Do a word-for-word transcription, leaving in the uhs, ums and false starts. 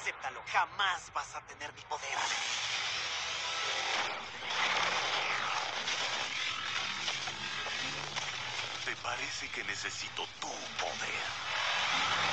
Acéptalo. Jamás vas a tener mi poder. Te parece que necesito tu poder.